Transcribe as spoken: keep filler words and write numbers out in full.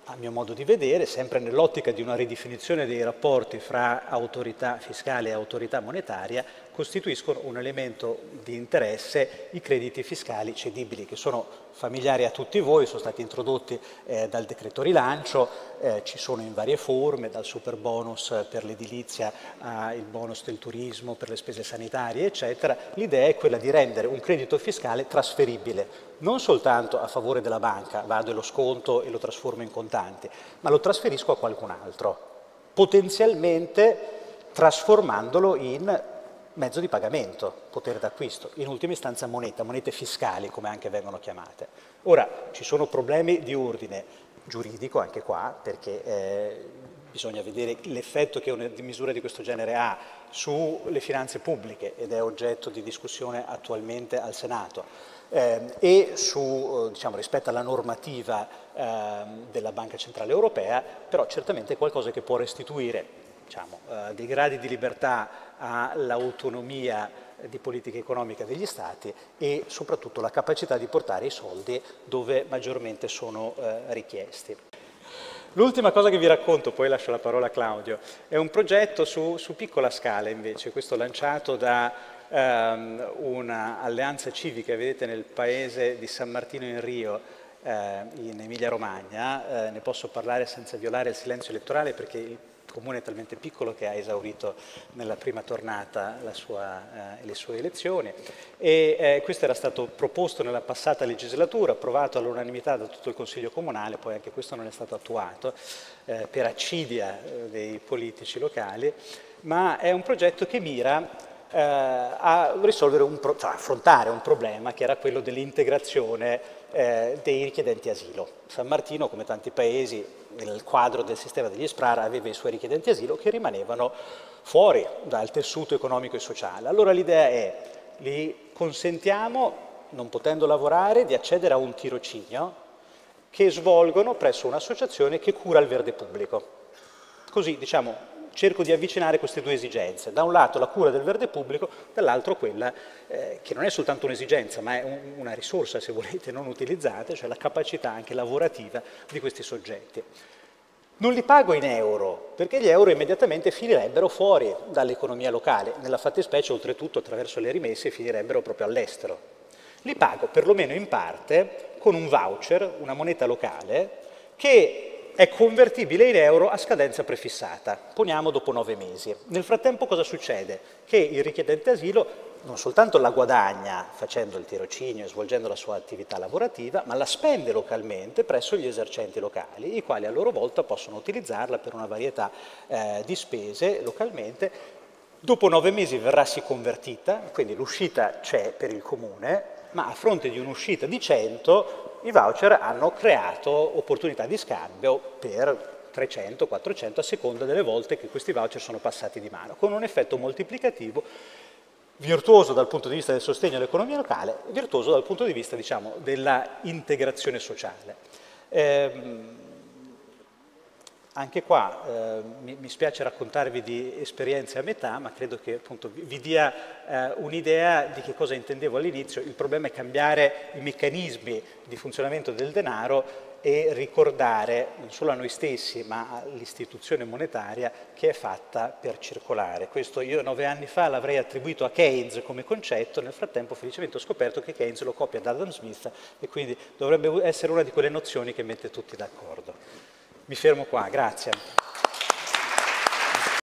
a mio modo di vedere, sempre nell'ottica di una ridefinizione dei rapporti fra autorità fiscale e autorità monetaria, costituiscono un elemento di interesse i crediti fiscali cedibili, che sono familiari a tutti voi, sono stati introdotti eh, dal decreto rilancio, eh, ci sono in varie forme, dal super bonus per l'edilizia al bonus del turismo, per le spese sanitarie, eccetera. L'idea è quella di rendere un credito fiscale trasferibile, non soltanto a favore della banca, vado e lo sconto e lo trasformo in contanti, ma lo trasferisco a qualcun altro, potenzialmente trasformandolo in mezzo di pagamento, potere d'acquisto, in ultima istanza moneta, monete fiscali come anche vengono chiamate. Ora, ci sono problemi di ordine giuridico anche qua, perché eh, bisogna vedere l'effetto che una misura di questo genere ha sulle finanze pubbliche ed è oggetto di discussione attualmente al Senato. Eh, e su, diciamo, rispetto alla normativa eh, della Banca Centrale Europea, però certamente è qualcosa che può restituire diciamo, eh, dei gradi di libertà all'autonomia di politica economica degli Stati e soprattutto la capacità di portare i soldi dove maggiormente sono eh, richiesti. L'ultima cosa che vi racconto, poi lascio la parola a Claudio, è un progetto su, su piccola scala invece, questo lanciato da um, un'alleanza civica, vedete nel paese di San Martino in Rio, eh, in Emilia Romagna, eh, ne posso parlare senza violare il silenzio elettorale perché il comune è talmente piccolo che ha esaurito nella prima tornata la sua, eh, le sue elezioni e eh, questo era stato proposto nella passata legislatura, approvato all'unanimità da tutto il Consiglio Comunale, poi anche questo non è stato attuato eh, per accidia eh, dei politici locali, ma è un progetto che mira eh, a risolvere un pro- cioè affrontare un problema che era quello dell'integrazione eh, dei richiedenti asilo. San Martino, come tanti paesi, nel quadro del sistema degli SPRAR aveva i suoi richiedenti asilo che rimanevano fuori dal tessuto economico e sociale. Allora l'idea è, li consentiamo, non potendo lavorare, di accedere a un tirocinio che svolgono presso un'associazione che cura il verde pubblico. Così, diciamo, cerco di avvicinare queste due esigenze. Da un lato la cura del verde pubblico, dall'altro quella eh, che non è soltanto un'esigenza, ma è un, una risorsa, se volete, non utilizzata, cioè la capacità anche lavorativa di questi soggetti. Non li pago in euro, perché gli euro immediatamente finirebbero fuori dall'economia locale, nella fattispecie oltretutto attraverso le rimesse finirebbero proprio all'estero. Li pago perlomeno in parte con un voucher, una moneta locale, che è convertibile in euro a scadenza prefissata, poniamo dopo nove mesi. Nel frattempo cosa succede? Che il richiedente asilo non soltanto la guadagna facendo il tirocinio e svolgendo la sua attività lavorativa, ma la spende localmente presso gli esercenti locali, i quali a loro volta possono utilizzarla per una varietà eh, di spese localmente. Dopo nove mesi verrà sì convertita, quindi l'uscita c'è per il comune, ma a fronte di un'uscita di cento i voucher hanno creato opportunità di scambio per trecento quattrocento a seconda delle volte che questi voucher sono passati di mano, con un effetto moltiplicativo virtuoso dal punto di vista del sostegno all'economia locale, virtuoso dal punto di vista, diciamo, della integrazione sociale. Ehm, Anche qua eh, mi, mi spiace raccontarvi di esperienze a metà, ma credo che appunto vi, vi dia eh, un'idea di che cosa intendevo all'inizio. Il problema è cambiare i meccanismi di funzionamento del denaro e ricordare non solo a noi stessi ma all'istituzione monetaria che è fatta per circolare. Questo io nove anni fa l'avrei attribuito a Keynes come concetto, nel frattempo felicemente ho scoperto che Keynes lo copia da Adam Smith e quindi dovrebbe essere una di quelle nozioni che mette tutti d'accordo. Mi fermo qua, grazie.